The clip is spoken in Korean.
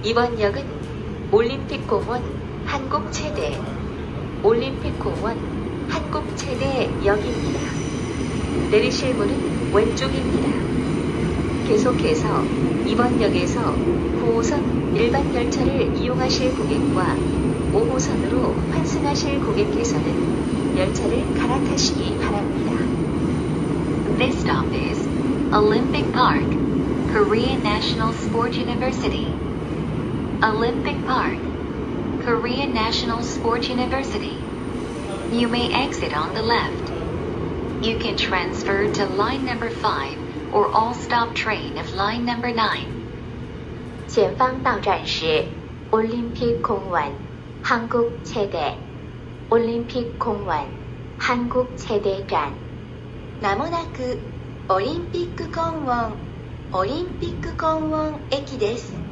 이번 역은 올림픽공원 한국체대, 올림픽공원 한국체대역입니다. 내리실 문은 왼쪽입니다. 계속해서 이번 역에서 9호선 일반 열차를 이용하실 고객과 5호선으로 환승하실 고객께서는 열차를 갈아타시기 바랍니다. This stop is Olympic Park, Korean National Sport University. Olympic Park, Korean National Sport University. You may exit on the left. You can transfer to line number 5 or all-stop train of line number 9. 前方到站是 올림픽공원 한국체대, 올림픽공원 한국체대站. まもなくオリンピック公園駅です。